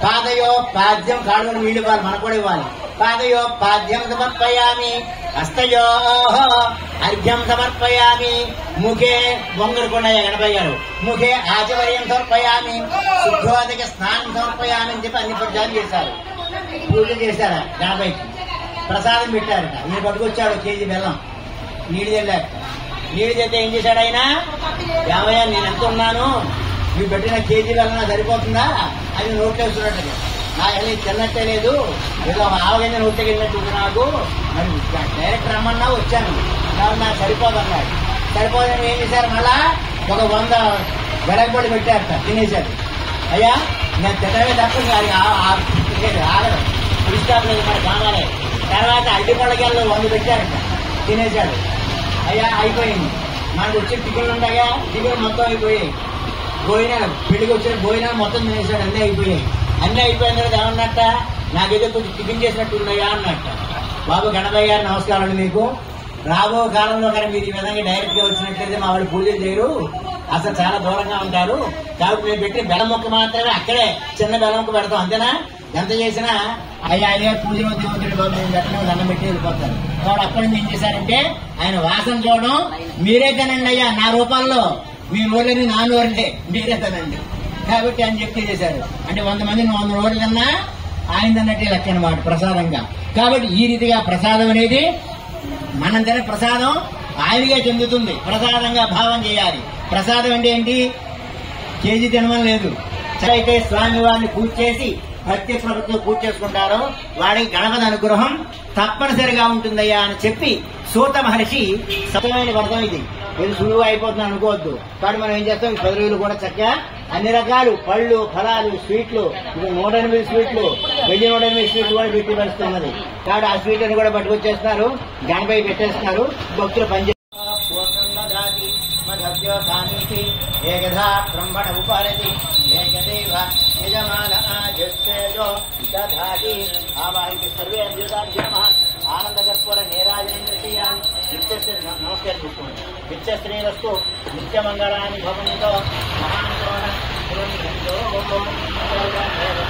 పాదయో పాద్యం కాళ్ళను నీళ్ళు ఇవ్వాలి, మనకు కూడా ఇవ్వాలి. పాదయో పాద్యం సమర్పయామి, హస్తయో అర్ఘ్యం సమర్పయామి, ముఖే బొంగరకొండయ్య గణపయ్య గారు ముఖే ఆచవర్యం సమర్పయామి, శుద్ధోదక స్నానం సమర్పయామి అని చెప్పి అన్ని ప్రచారం చేశారు. పూజ చేశారు గణపయ్యకి, ప్రసాదం పెట్టారట. ఈయన పట్టుకొచ్చాడు కేజీ బెల్లం, నీళ్ళు చల్లారు. నీళ్ళు చేస్తే ఏం చేశాడు ఆయన, ఏమయ్యా నేను ఎంత ఉన్నాను, మీరు పెట్టిన కేజీ బెల్లం సరిపోతుందా అది నోట్లో వేస్తున్నట్టు. నాకు అది తిన్నట్టే లేదు, ఏదో ఆవగంజ నోట్లోకి వెళ్ళినట్టు నాకు, మరి డైరెక్ట్ రమ్మన్నా వచ్చాను, కాబట్టి నాకు సరిపోదన్నాడు. సరిపోదని ఏం చేశారు, మళ్ళా ఒక 100 వెడగబడి పెట్టారట, తినేశాడు. అయ్యా నేను తినవే తప్ప ఆగదు, పుష్టాపలేదు మరి కావాలి. తర్వాత అడ్డిపళ్ళకెళ్ళు 100 పెట్టారట, తినేశాడు. అయ్యా అయిపోయింది, మనకు వచ్చే టికెట్లు ఉంటాయా, టికెట్ మొత్తం అయిపోయాయి. భోజనాలు పెళ్లికి వచ్చిన భోజనాలు మొత్తం తినేశాడు, అన్నీ అయిపోయాయి. అన్నీ అయిపోయిన తర్వాత ఏమన్నట్ట, నాకేదో కొంచెం టిఫిన్ చేసినట్టు ఉన్నాయా అన్నట్ట. బాబు గణపయ్య గారు నమస్కారం అండి, మీకు రాబో కాలంలో కానీ మీరు ఈ విధంగా డైరెక్ట్ గా వచ్చినట్లయితే మా వాళ్ళు పూజలు చేయరు, అసలు చాలా దూరంగా ఉంటారు. కాబట్టి మేము పెట్టిన బెల్లం మొక్క మాత్రమే అక్కడే చిన్న బెల్లం మొక్క పెడతాం, అంతేనా? ఎంత చేసినా అయ్యా అయ్యా పూజలో దేవుడు బాబు నేను పెట్టడం దండం పెట్టి వెళ్ళిపోతారు. కాబట్టి అక్కడి నుంచి ఏం చేశారంటే ఆయన వాసన చూడడం, మీరే తినండి అయ్యా నా రూపాల్లో, మీ నోళ్ళని నా నోరులే మీరే తినండి కాబట్టి అని చెప్పి చేశారు. అంటే 100 మంది 100 నోళ్ళు కన్నా ఆయన అన్నట్టే లెక్క అనమాట ప్రసాదంగా. కాబట్టి ఈ రీతిగా ప్రసాదం అనేది మనం తినే ప్రసాదం ఆయనగా చెందుతుంది, ప్రసాదంగా భావం చేయాలి. ప్రసాదం అంటే ఏంటి, కేజీ తినమని లేదు. అయితే స్వామి వారిని పూజ చేసి భక్తి ప్రభుత్వం పూజ చేసుకుంటారో వాడికి గణపతి అనుగ్రహం తప్పనిసరిగా ఉంటుందయ్యా అని చెప్పి సూత మహర్షి సత్యమైన వ్రతం ఇది. ఇది సులువు అయిపోతుంది అనుకోవద్దు. కాబట్టి మనం ఏం చేస్తాం, 10 రోజులు కూడా చక్కగా అన్ని రకాలు పళ్ళు ఫలాలు స్వీట్లు, ఇప్పుడు 108 స్వీట్లు 108 స్వీట్లు కూడా పెట్టి పరుస్తున్నది. కాబట్టి ఆ స్వీట్ అని కూడా పట్టుకొచ్చేస్తున్నారు, గణపై పెట్టేస్తున్నారు, భక్తులు పనిచేస్తారు. ఏకధా బ్రహ్మణ ఉపారతి ఏకదేవ యజమాన ఆజస్తేజో దధాతి ఆవాహికి సర్వే అభ్యుదాభ్యమ ఆనంద కర్పూర నీరాజనేంద్రియాన్ని నిత్యశ్రీ నమస్కారం చేసుకోండి. నిత్యశ్రీరస్తు నిత్యమంగళాన్ని భవంతో మహాంతోన